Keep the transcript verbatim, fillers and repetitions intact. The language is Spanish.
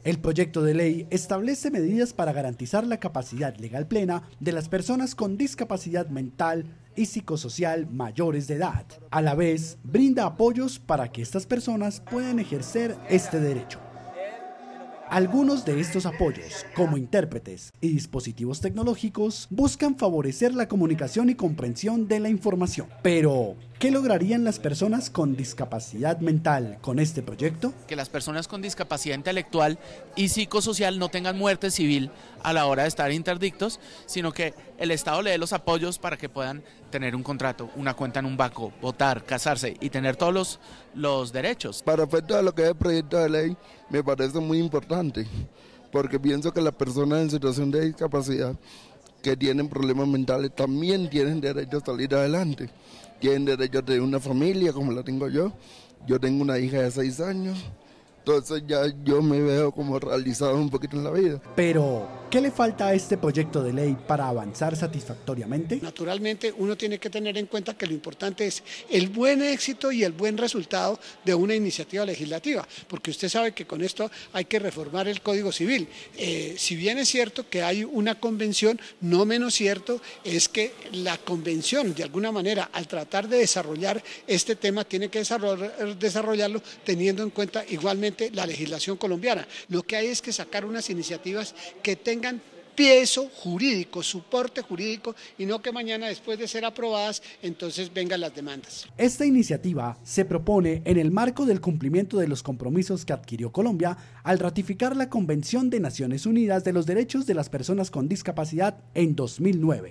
El proyecto de ley establece medidas para garantizar la capacidad legal plena de las personas con discapacidad mental y psicosocial mayores de edad. A la vez, brinda apoyos para que estas personas puedan ejercer este derecho. Algunos de estos apoyos, como intérpretes y dispositivos tecnológicos, buscan favorecer la comunicación y comprensión de la información. Pero, ¿qué lograrían las personas con discapacidad mental con este proyecto? Que las personas con discapacidad intelectual y psicosocial no tengan muerte civil a la hora de estar interdictos, sino que el Estado le dé los apoyos para que puedan tener un contrato, una cuenta en un banco, votar, casarse y tener todos los, los derechos. Para efecto de lo que es el proyecto de ley, me parece muy importante, porque pienso que las personas en situación de discapacidad que tienen problemas mentales también tienen derecho a salir adelante, tienen derecho a tener una familia como la tengo yo. Yo tengo una hija de seis años, entonces ya yo me veo como realizado un poquito en la vida. Pero, ¿qué le falta a este proyecto de ley para avanzar satisfactoriamente? Naturalmente, uno tiene que tener en cuenta que lo importante es el buen éxito y el buen resultado de una iniciativa legislativa, porque usted sabe que con esto hay que reformar el Código Civil. Eh, si bien es cierto que hay una convención, no menos cierto es que la convención, de alguna manera, al tratar de desarrollar este tema, tiene que desarrollar, desarrollarlo teniendo en cuenta igualmente la legislación colombiana. Lo que hay es que sacar unas iniciativas que tengan peso jurídico, soporte jurídico, y no que mañana, después de ser aprobadas, entonces vengan las demandas. Esta iniciativa se propone en el marco del cumplimiento de los compromisos que adquirió Colombia al ratificar la Convención de Naciones Unidas de los Derechos de las Personas con Discapacidad en dos mil nueve.